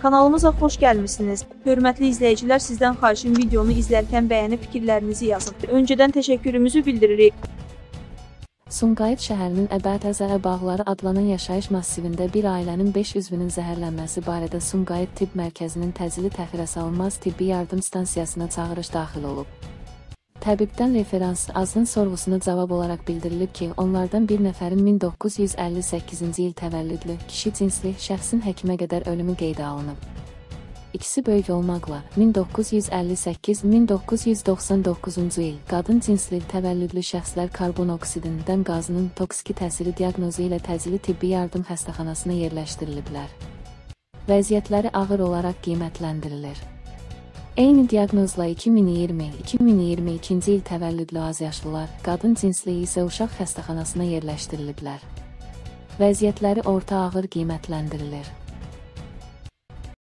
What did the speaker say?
Kanalımıza xoş gəlmisiniz. Hörmətli izləyicilər, sizdən xahişim videonu izlərkən bəyənib fikirlərinizi yazın. Öncədən təşəkkürümüzü bildiririk. Sumqayıt şəhərinin Əbətəzərə bağları adlanan yaşayış massivində bir ailənin 5 üzvünün zəhərlənməsi barədə Sumqayıt Tibb Mərkəzinin təcili təxirə salınmaz tibbi yardım stansiyasına çağırış daxil olub. Təbibdən referans azın sorğusuna cavab olaraq bildirilib ki, onlardan bir nəfərin 1958-ci il təvəllüdlü kişi cinsli şəxsin həkimə qədər ölümü qeydə alınıb. İkisi böyük olmaqla 1958-1999-cu il qadın cinsli təvəllüdlü şəxslər karbon oksidindən qazının toksiki təsiri diaqnozu ilə təcili tibbi yardım xəstəxanasına yerləşdiriliblər. Vəziyyətləri ağır olaraq qiymətləndirilir. Eyni diaqnozla 2020-2022-ci il təvəllüdlü azyaşlılar, qadın cinsli isə uşaq xəstəxanasına yerləşdiriliblər. Vəziyyətləri orta ağır qiymətləndirilir.